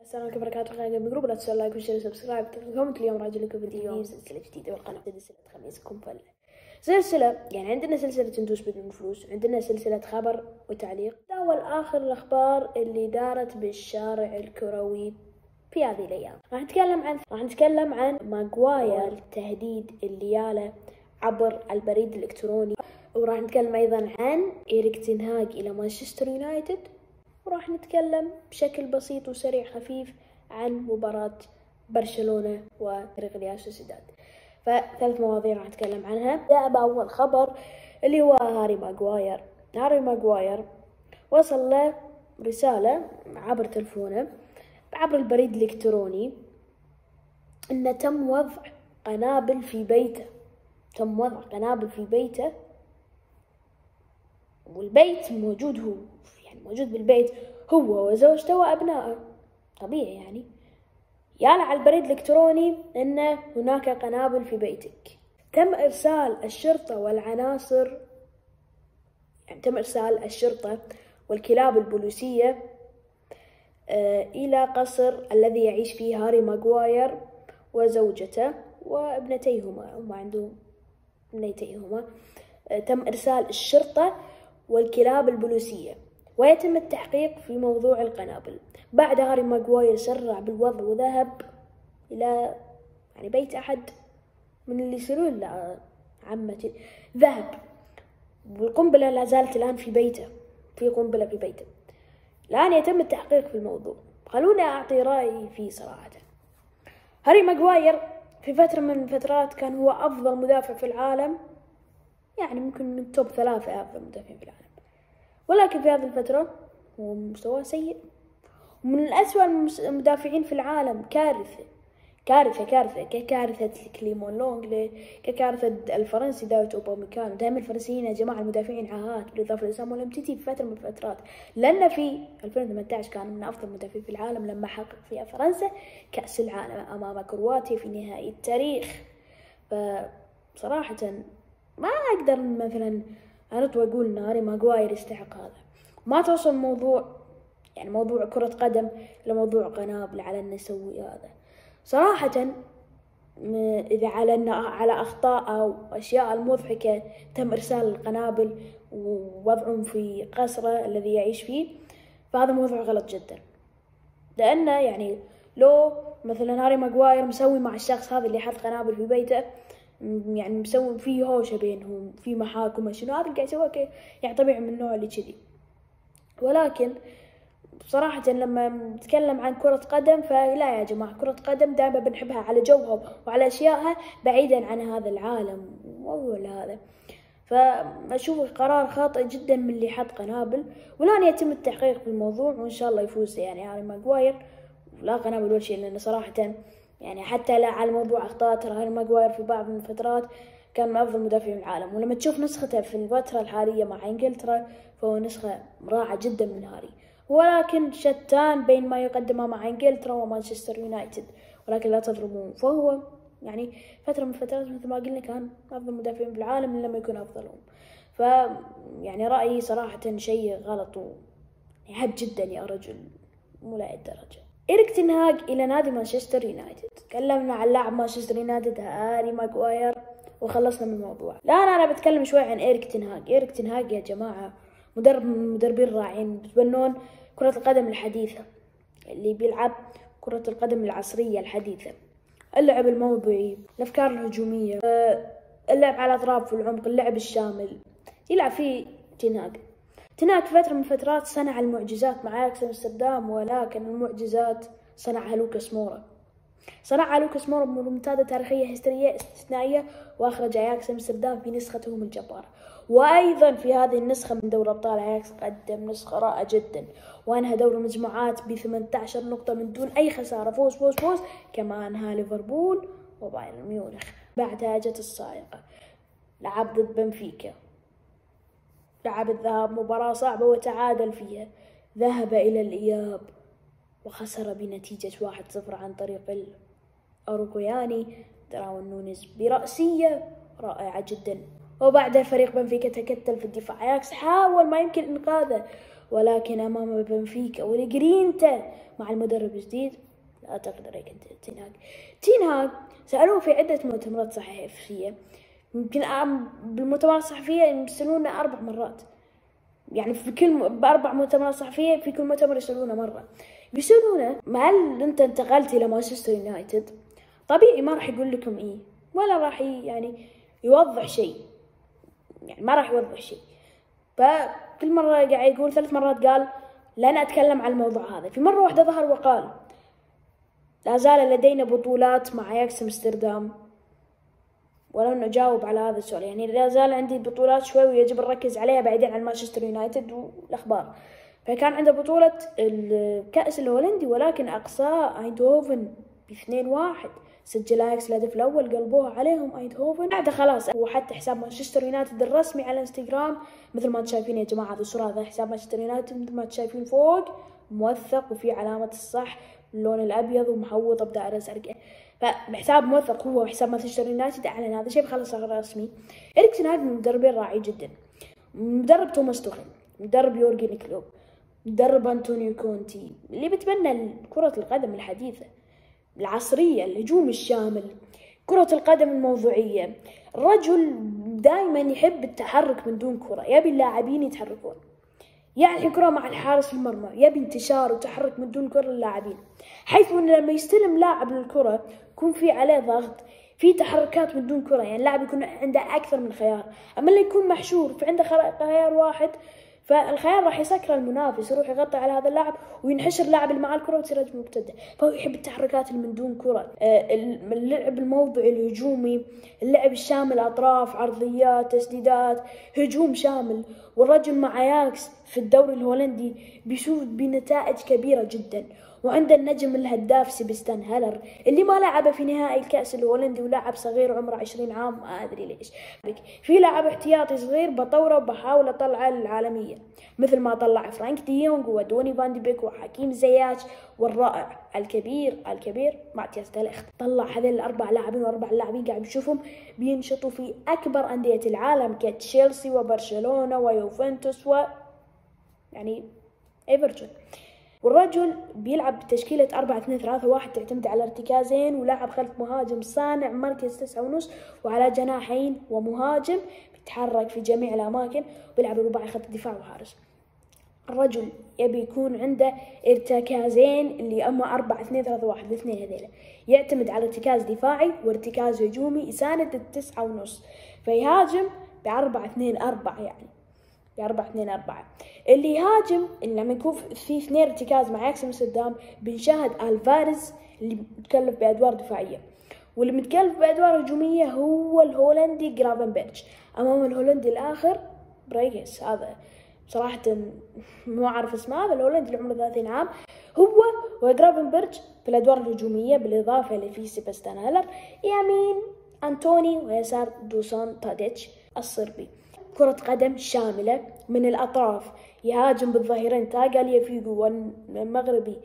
السلام عليكم ورحمة الله وبركاته. بجروب لا تنسوا لايك وشير وسبسكرايب. كومنت اليوم راجع لكم فيديو سلسلة جديدة بالقناة. سلسلة خميسكم فل سلسلة، يعني عندنا سلسلة ندوس بدون فلوس، عندنا سلسلة خبر وتعليق. أول آخر الأخبار اللي دارت بالشارع الكروي في هذه الأيام. راح نتكلم عن ماغواير، التهديد اللي ياله عبر البريد الإلكتروني، وراح نتكلم أيضا عن إيريك تين هاغ إلى مانشستر يونايتد، وراح نتكلم بشكل بسيط وسريع خفيف عن مباراة برشلونة وريال سوسيداد. فثلاث مواضيع راح نتكلم عنها. نبدأ بأول خبر اللي هو هاري ماغواير وصل له رسالة عبر تلفونه عبر البريد الإلكتروني إن تم وضع قنابل في بيته، والبيت موجود بالبيت هو وزوجته وأبنائه. طبيعي يعني ياله على البريد الإلكتروني إن هناك قنابل في بيتك. تم إرسال الشرطة والعناصر، تم إرسال الشرطة والكلاب البوليسية إلى قصر الذي يعيش فيه هاري ماغواير وزوجته وابنتيهما. هم عنده ابنتيهما. تم إرسال الشرطة والكلاب البوليسية ويتم التحقيق في موضوع القنابل. بعد هاري ماغواير سرع بالوضع وذهب إلى بيت أحد من اللي يصيرون عمتي، ذهب والقنبلة لا زالت الآن في بيته، في قنبلة في بيته. الآن يتم التحقيق في الموضوع. خلوني أعطي رأيي فيه صراحة. هاري ماغواير في فترة من الفترات كان هو أفضل مدافع في العالم، يعني ممكن من توب 3 أفضل مدافعين في العالم، ولكن في هذه الفترة هو مستواه سيء ومن أسوأ المدافعين في العالم. كارثة ككارثة كليمون لونغلي، ككارثة الفرنسي داوت أوباميكانو. دائما الفرنسيين يا جماعة المدافعين عاهات، بالإضافة لسامويل أمتيتي في فترة من الفترات، لأن في 2018 كان من أفضل المدافعين في العالم لما حقق فيها فرنسا كأس العالم أمام كرواتيا في نهائي التاريخ. فصراحة ما أقدر مثلا أرد وأقول إن هاري ماغواير يستحق هذا. ما توصل موضوع كرة قدم لموضوع قنابل على إنه يسوي هذا. صراحة إذا على أخطاء أو أشياء المضحكة تم إرسال القنابل ووضعهم في قصره الذي يعيش فيه، فهذا موضوع غلط جدا. لأنه لو مثلا هاري ماغواير مسوي مع الشخص هذا اللي حط قنابل في بيته، مسوي فيه هوشة بينهم، في محاكم شنو هذا اللي قاعد يسويه، طبيعي من النوع اللي كذي. ولكن بصراحة لما نتكلم عن كرة قدم فلا يا جماعة، كرة قدم دائما بنحبها على جوها وعلى أشيائها بعيدا عن هذا العالم ولا هذا. فأشوف قرار خاطئ جدا من اللي حط قنابل، والآن يتم التحقيق في الموضوع وإن شاء الله يفوز هاري ماغواير لا قنابل ولا شيء. لأنه صراحة حتى لا على موضوع أخطاء، ترى هاري ماغواير في بعض من الفترات كان من أفضل مدافعين العالم، ولما تشوف نسخته في الفترة الحالية مع إنجلترا فهو نسخة رائعة جدا من هاري، ولكن شتان بين ما يقدمه مع إنجلترا ومانشستر يونايتد. ولكن لا تظلمون، فهو فترة من الفترات مثل ما قلنا كان أفضل مدافعين بالعالم لما يكون أفضلهم. رأيي صراحة شيء غلط ويحب جدا يا رجل، مو لا الدرجة. إيريك تين هاغ إلى نادي مانشستر يونايتد. تكلمنا عن لاعب مانشستر يونايتد هاري ماغواير وخلصنا من الموضوع. أنا بتكلم شوي عن إيريك تين هاغ يا جماعة مدرب من المدربين الرائعين. بتبنون كرة القدم الحديثة، اللي بيلعب كرة القدم العصرية الحديثة، اللعب الموضوعي، الأفكار الهجومية، اللعب على الأطراف والعمق، اللعب الشامل يلعب فيه تين هاغ. في فترة من الفترات صنع المعجزات مع أياكس أمستردام، ولكن المعجزات صنعها لوكاس مورا بمنتدى تاريخية هستيرية استثنائية، وأخرج أياكس أمستردام في نسختهم الجبارة. وأيضا في هذه النسخة من دوري أبطال أياكس قدم نسخة رائعة جدا، وأنهى دور المجموعات ب18 نقطة من دون أي خسارة. فوز كما أنهى ليفربول وبايرن ميونخ. بعدها جت الصاعقة، لعب ضد بنفيكا، لعب الذهاب مباراة صعبة وتعادل فيها، ذهب إلى الإياب وخسر بنتيجة 1-0 عن طريق الأوروغوياني دراون نونيز برأسية رائعة جدا. وبعدها فريق بنفيكا تكتل في الدفاع. أياكس حاول ما يمكن إنقاذه ولكن أمام بنفيكا والجرينتا مع المدرب الجديد لا تقدر يقدر تين هاغ سألوه في عدة مؤتمرات صحفية، يمكن بالمؤتمرات الصحفية يرسلونه 4 مرات، يعني في كل ب4 مؤتمرات صحفية في كل مؤتمر يسألونه مرة. بيسألونه هل أنت انتقلت إلى مانشستر يونايتد؟ طبيعي ما راح يقول لكم إيه، ولا راح يعني يوضح شيء، يعني ما راح يوضح شيء. فكل مرة قاعد يقول 3 مرات قال لن أتكلم عن الموضوع هذا. في مرة واحدة ظهر وقال لا زال لدينا بطولات مع اياكس امستردام، ولن أجاوب على هذا السؤال، يعني لا زال عندي بطولات شوي ويجب نركز عليها بعيدا عن مانشستر يونايتد والأخبار. فكان عنده بطولة الكأس الهولندي ولكن أقصاه ايندهوفن ب2-1، سجل اياكس الهدف الأول قلبوها عليهم ايندهوفن. بعد خلاص وحتى حساب مانشستر يونايتد الرسمي على الانستغرام مثل ما انتم شايفين يا جماعة، هذه الصورة، هذا حساب مانشستر يونايتد مثل ما انتم شايفين فوق موثق وفي علامة الصح باللون الأبيض ومحوطة بدائرة زرقاء. فحساب موثق هو حساب مانشستر يونايتد أعلن هذا الشيء بخلص صار رسمي. إريك تين هاغ من المدربين راعي جدا، مدرب توماس توخيل، مدرب يورجن كلوب، مدرب أنطونيو كونتي اللي بتبنى كرة القدم الحديثة العصرية، الهجوم الشامل، كرة القدم الموضوعية. الرجل دائما يحب التحرك من دون كرة، يبي اللاعبين يتحركون، يعني كرة مع الحارس في المرمى يبي انتشار وتحرك من دون كرة للاعبين، حيث انه لما يستلم لاعب للكرة يكون في عليه ضغط، في تحركات من دون كرة، يعني اللاعب يكون عنده اكثر من خيار. اما اللي يكون محشور في عنده خيار واحد فالخيار راح يسكر المنافس، يروح يغطي على هذا اللاعب وينحشر اللاعب اللي معاه الكرة وتصير هجمة مرتدة. فهو يحب التحركات اللي من دون كرة، اللعب الموضوعي الهجومي، اللعب الشامل، اطراف، عرضيات، تسديدات، هجوم شامل. والرجل مع اياكس في الدوري الهولندي بيشوف بنتائج كبيرة جدا، وعنده النجم الهداف سيباستيان هالر اللي ما لعب في نهائي الكأس الهولندي ولاعب صغير عمره 20 عام، ما أدري ليش. في لاعب احتياطي صغير بطوره وبحاول أطلعه للعالمية مثل ما طلع فرانك دي يونغ ودوني فان دي بيك وحكيم زياش والرائع الكبير ماتياس دي ليخت. طلع هذول ال4 لاعبين، و4 لاعبين قاعد بنشوفهم بينشطوا في أكبر أندية العالم كتشيلسي وبرشلونة ويوفنتوس يعني ايفرتون. والرجل بيلعب بتشكيلة 4-2-3-1 تعتمد على ارتكازين ولاعب خلف مهاجم صانع مركز 9.5 وعلى جناحين ومهاجم بيتحرك في جميع الأماكن، وبيلعب رباعي خط الدفاع وحارس. الرجل يبي يكون عنده ارتكازين اللي أما 4-2-3-1 الاثنين هذيلا، يعتمد على ارتكاز دفاعي وارتكاز هجومي يساند 9.5، فيهاجم ب4-2-4 يعني ب4-2-4. اللي يهاجم اللي لما يكون في 2 ارتكاز مع اياكس امستردام بنشاهد الفاريز اللي متكلف بادوار دفاعيه، واللي متكلف بادوار هجوميه هو الهولندي جرافنبرغ، امام الهولندي الاخر بريغس. هذا صراحه ما اعرف اسمه، هذا الهولندي اللي عمره 30 عام هو وجرافنبرغ في الادوار الهجوميه، بالاضافه لفي سيباستيان هالر يمين انتوني ويسار دوسان تاديتش الصربي. كرة قدم شاملة من الأطراف، يهاجم بالظهيرين تاغاليا فيغو والمغربي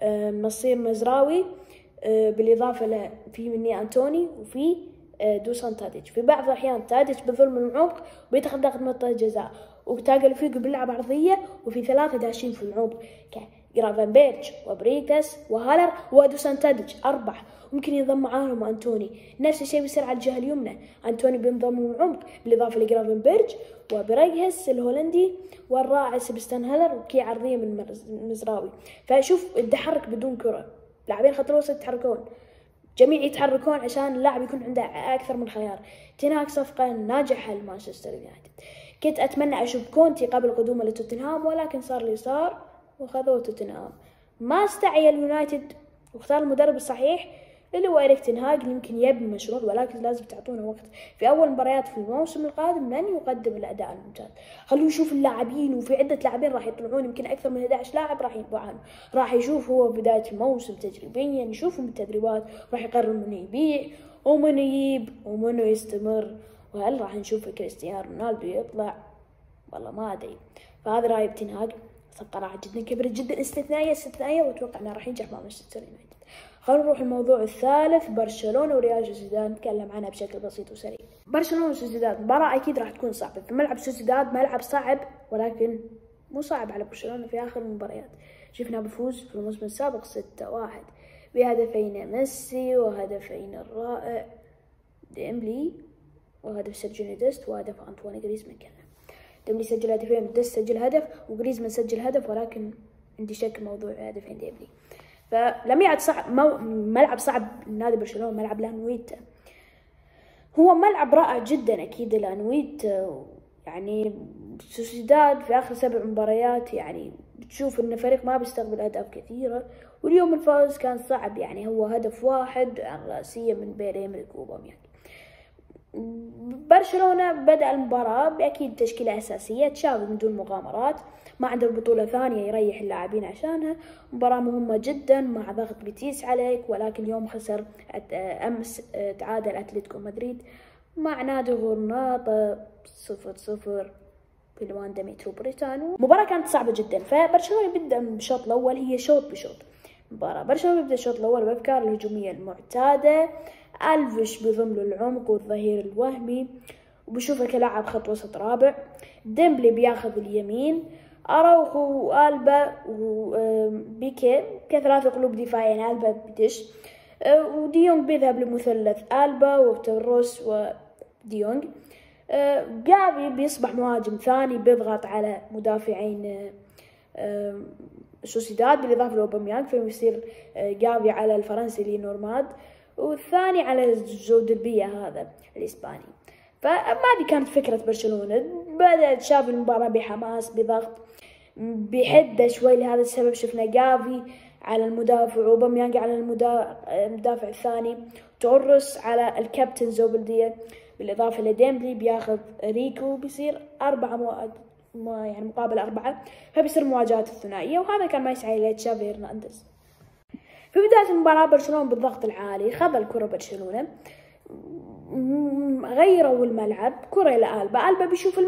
نصير مزراوي، بالإضافة ل في مني أنتوني وفي دوسان تاديتش. في بعض الأحيان تاديتش بظلم العمق ويتخذ منطقة جزاء، وتاغاليا فيغو بيلعب عرضية وفي 3 داشين في العمق جرافنبرغ وبريغس وهالر ودوسان تاديتش 4، ممكن ينضم معاهم أنتوني. نفس الشيء بيصير على الجهة اليمنى، أنتوني بينضم من العمق بالإضافة لجرافنبرغ وبريغس الهولندي والرائع سيباستيان هالر وكي عرضية من مزراوي. فشوف التحرك بدون كرة، لاعبين خط الوسط يتحركون، جميع يتحركون عشان اللاعب يكون عنده أكثر من خيار. تين هاغ صفقة ناجحة لمانشستر يونايتد. كنت أتمنى أشوف كونتي قبل قدومه لتوتنهام، ولكن صار اللي صار وخذوه توتنهام. ما استعي اليونايتد واختار المدرب الصحيح اللي هو إريك تين هاغ، اللي يمكن يبني مشروع، ولكن لازم تعطونه وقت. في أول مباريات في الموسم القادم لن يقدم الأداء الممتاز، خلوه يشوف اللاعبين، وفي عدة لاعبين راح يطلعون، يمكن أكثر من 11 لاعب راح ينباع عنه، راح يشوف هو بداية الموسم تجريبيا، يشوفهم بالتدريبات، راح يقرر من يبيع ومن يجيب ومن يستمر، وهل راح نشوف كريستيانو رونالدو يطلع؟ والله ما أدري. فهذا رأيي بتين هاغ، صفقة راح جدا كبيرة جدا استثنائية، وأتوقع أنه راح ينجح مع مانشستر يونايتد. خلينا نروح الموضوع الثالث، برشلونة وريال سوسيداد، نتكلم عنها بشكل بسيط وسريع. برشلونة وسوسيداد مباراة أكيد راح تكون صعبة في ملعب سوسيداد، ملعب صعب ولكن مو صعب على برشلونة في آخر المباريات. شفنا بفوز في الموسم السابق 6-1 بهدفين ميسي وهدفين الرائع ديمبلي وهدف سجل ديست وهدف أنطوان جريزمان. كان ديمبلي سجل هدفين وديست سجل هدف وجريزمان سجل هدف، ولكن عندي شك موضوع هدفين ديمبلي. فلم يعد صعب ملعب صعب لنادي برشلونة، ملعب لانويتا هو ملعب رائع جدا أكيد لانويتا. يعني سوسيداد في آخر 7 مباريات يعني بتشوف إن فريق ما بيستقبل أهداف كثيرة، واليوم الفوز كان صعب. يعني هو هدف واحد عن رأسية من بيريمريك وأوباميانغ. برشلونة بدأ المباراة بأكيد تشكيلة أساسية، تشافي من دون مغامرات، ما عنده بطولة ثانية يريح اللاعبين عشانها. مباراة مهمة جدا مع ضغط بيتيس عليك، ولكن اليوم خسر أمس تعادل أتلتيكو مدريد مع نادي غرناطة 0-0 في الواندا متروبوليتانو. مباراة كانت صعبة جدا، فبرشلونة بدأ بالشوط الأول، هي شوط بشوط مباراة. برشلونة بدأ الشوط الأول بأفكار الهجومية المعتادة، ألفيش بضم له العمق والظهير الوهمي وبشوفه كلاعب خط وسط رابع، ديمبلي بياخذ اليمين، أراوخو وآلبا وبيكي كثلاثة قلوب دفاعيين، آلبا بدش وديونج بيذهب لمثلث آلبا وتوريس وديونج. جافي بيصبح مهاجم ثاني بيضغط على مدافعين سوسيداد بالإضافة لأوباميانغ، فيصير جافي على الفرنسي لينورماد والثاني على زودربية هذا الإسباني. فهذه كانت فكرة برشلونة. بدأ تشافي المباراة بحماس بضغط بحدة شوي، لهذا السبب شفنا جافي على المدافع وأوباميانغ على المدافع الثاني، توريس على الكابتن زوبلدية بالإضافة لديمبلي بياخذ ريكو، بيصير 4 يعني مقابل 4، فبيصير مواجهات الثنائية، وهذا كان ما يسعى إليه تشافي هرنانديز. في بداية المباراة برشلونة بالضغط العالي خذ الكرة برشلونة، غيروا الملعب، كرة لألبا، ألبا بيشوف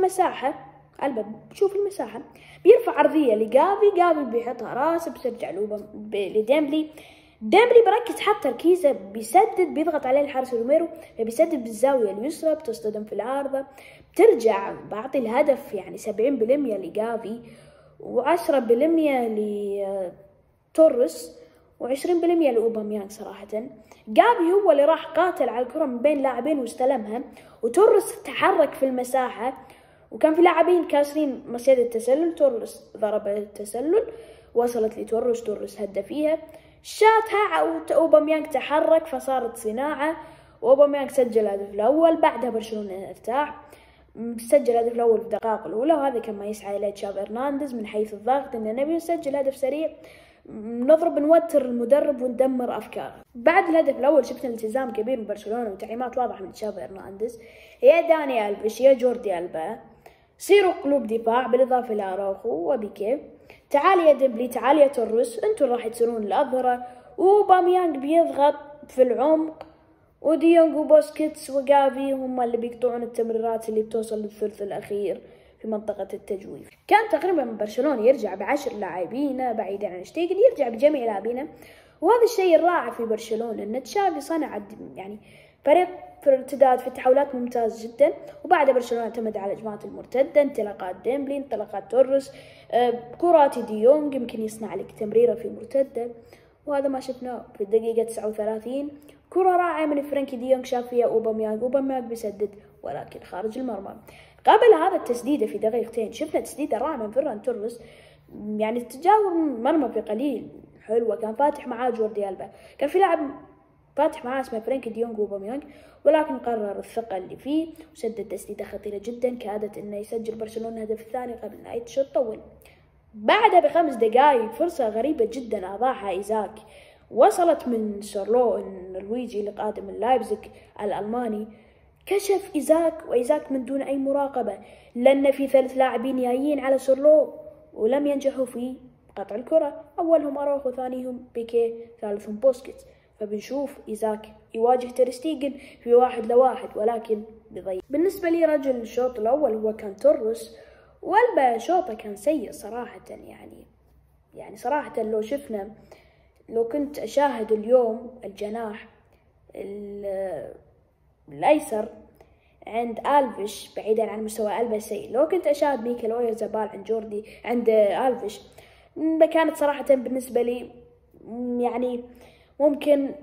المساحة، بيرفع عرضية لجافي، جافي بيحطها راس بترجع لديمبلي، ديمبلي بركز حتى تركيزه، بيسدد بيضغط عليه الحارس روميرو، فبيسدد بالزاوية اليسرى بتصطدم في العارضة، بترجع بعطي الهدف يعني 70% لجافي و10% لتوريس و20% لأوباميانغ. صراحة جافي هو اللي راح قاتل على الكرة من بين لاعبين واستلمها، وتوريس تحرك في المساحة وكان في لاعبين كاسرين مصيدة التسلل، توريس ضرب التسلل وصلت لتوريس، توريس هدى فيها، شاتها أوباميانغ تحرك فصارت صناعة، وأوباميانغ سجل الهدف الأول. بعدها برشلونة ارتاح، سجل الهدف الأول في الدقائق الأولى، وهذا كان ما يسعى إليه تشافي هرنانديز من حيث الضغط، إنه نبي نسجل هدف سريع نضرب نوتر المدرب وندمر أفكاره. بعد الهدف الأول شفنا التزام كبير من برشلونة وتعليمات واضحة من تشافي هرنانديز، يا داني ألفيش يا جوردي ألبا صيروا قلوب دفاع بالإضافة لأراوخو وبيكي، تعال يا ديمبلي تعال يا توريس انتوا راح تصيرون الأظهرة، وأوباميانغ بيضغط في العمق، وديونغ وبوسكيتس وجافي هم اللي بيقطعون التمريرات اللي بتوصل للثلث الأخير في منطقة التجويف. كان تقريبا برشلونة يرجع ب10 لاعبين بعيدا عن شتيجن، يرجع بجميع لاعبينه، وهذا الشيء الرائع في برشلونة ان تشافي صنع يعني فريق في الارتداد في التحولات ممتاز جدا. وبعد برشلونة اعتمد على الهجمات المرتدة، انطلاقات ديمبلي، انطلاقات توريس، كرات ديونغ يمكن يصنع لك تمريرة في مرتدة، وهذا ما شفناه في الدقيقة 39. كرة رائعة من فرانكي ديونغ شاف فيها أوباميانغ بيسدد ولكن خارج المرمى. قبل هذا التسديدة في دقيقتين شفنا تسديدة رائعة من فيران توريس، يعني تجاوز مرمى في قليل حلوة، كان فاتح معاه جوردي ألبا، كان في لاعب فاتح معاه اسمه فرانكي ديونغ وأوباميانغ، ولكن قرر الثقة اللي فيه وسدد تسديدة خطيرة جدا كادت انه يسجل برشلونة الهدف الثاني قبل نهاية الشوط الأول. بعدها ب5 دقائق فرصة غريبة جدا أضاعها إيزاك، وصلت من سورلو النرويجي اللي قادم من لايبزيغ الألماني، كشف إيزاك من دون أي مراقبة، لأن في 3 لاعبين جايين على سورلو ولم ينجحوا في قطع الكرة، أولهم أراوخو، ثانيهم بيكي، ثالثهم بوسكيتس. فبنشوف إيزاك يواجه تير شتيجن في 1-1 ولكن بضيع. بالنسبة لي رجل الشوط الأول هو كان توريس، والبا شوطه كان سيء صراحة. يعني صراحة لو كنت أشاهد اليوم الجناح الأيسر عند ألفيش بعيدا عن مستوى قلبه السيء. لو كنت أشاهد ميكال أويرزابال عند جوردي عند ألفيش كانت صراحة بالنسبة لي يعني ممكن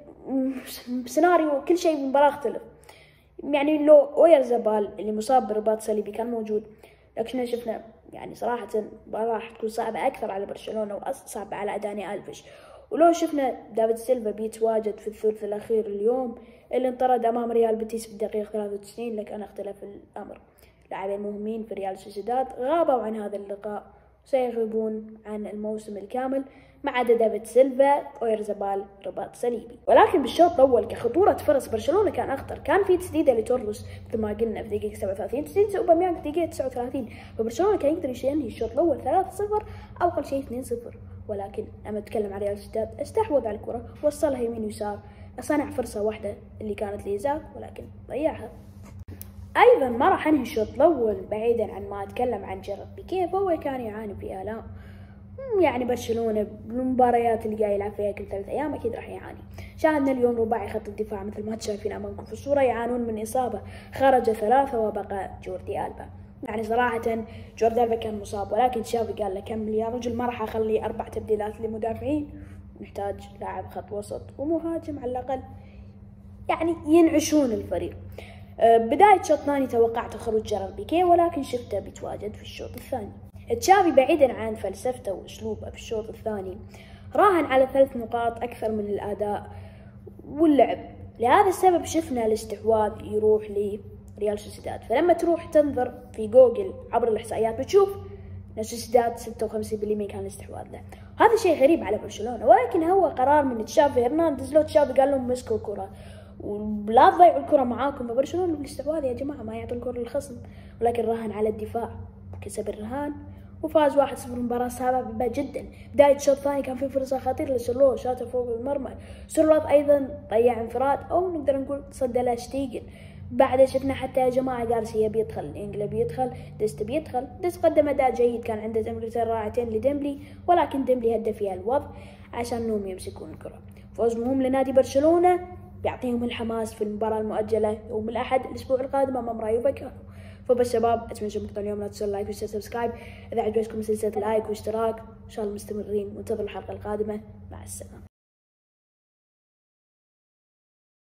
سيناريو كل شيء بالمباراة اختلف. يعني لو أويرزابال اللي مصاب برباط صليبي كان موجود لكن شفنا يعني صراحة راح تكون صعبة أكثر على برشلونة وأصعب على أداني ألفيش. ولو شفنا دافيد سيلفا بيتواجد في الثلث الأخير اليوم اللي انطرد أمام ريال بيتيس في الدقيقة 93 لكن اختلف الأمر. لاعبين مهمين في ريال سوسيداد غابوا عن هذا اللقاء سيغيبون عن الموسم الكامل ما عدا دافيد سيلفا وأويرزابال رباط صليبي. ولكن بالشوط الأول كخطورة فرص برشلونة كان أخطر. كان في تسديدة لتورلوس مثل ما قلنا في دقيقة 37 تسديدة أوباميانغ في دقيقة 39 فبرشلونة كان يقدر ينهي الشوط الأول 3-0 أو أقل شيء 2-0. ولكن لما أتكلم عن ريال سوسيداد استحوذ على الكرة وصلها يمين ويسار صنع فرصة واحدة اللي كانت لإيزاك ولكن ضيعها. أيضا ما راح أنهي الشوط الأول بعيدا عن ما أتكلم عن جيرارد بيكيه فهو كان يعاني في آلام. يعني برشلونة بالمباريات اللي قاعد يلعب فيها كل 3 أيام أكيد راح يعاني. شاهدنا اليوم رباعي خط الدفاع مثل ما شايفين أمامكم في الصورة يعانون من إصابة خرج 3 وبقى جوردي ألبا. يعني صراحة جوردي ألبا كان مصاب ولكن شافي قال له كمل يا رجل ما راح أخلي 4 تبديلات للمدافعين نحتاج لاعب خط وسط ومهاجم على الأقل يعني ينعشون الفريق. بداية شوط ثاني توقعت خروج جيرارد بيكيه ولكن شفته بيتواجد في الشوط الثاني. تشافي بعيدا عن فلسفته واسلوبه في الشوط الثاني راهن على 3 نقاط اكثر من الاداء واللعب. لهذا السبب شفنا الاستحواذ يروح لريال سوسيداد. فلما تروح تنظر في جوجل عبر الاحصائيات بتشوف ان سوسيداد 56% كان الاستحواذ له. هذا شيء غريب على برشلونة ولكن هو قرار من تشافي هرنانديز. لو تشافي قال لهم مسكوا الكرة ولا تضيعوا الكرة معاكم فبرشلونة بالاستحواذ يا جماعة ما يعطوا الكرة للخصم ولكن راهن على الدفاع وكسب الرهان وفاز 1-0. مباراة صعبة جدا. بداية الشوط الثاني كان في فرصة خطيرة لسيرلو شاطها فوق المرمى. سيرلوت أيضا ضيع انفراد أو نقدر نقول صد له شتيجن. بعد شفنا حتى يا جماعة جارسيا بيدخل إنجلا بيدخل ديست بيدخل. ديست قدم أداء جيد كان عنده تمريرتين رائعتين لديمبلي ولكن ديمبلي هدى فيها الوضع عشان انهم يمسكون الكرة. فوز مهم لنادي برشلونة بيعطيهم الحماس في المباراة المؤجلة يوم الأحد الأسبوع القادم أمام رايو فايكانو. فبس شباب اتمنى تشوفكم اليوم لا تنسوا لايك وسبسكرايب اذا عجبتكم سلسلة لايك واشتراك ان شاء الله مستمرين وانتظروا الحلقة القادمة. مع السلامة.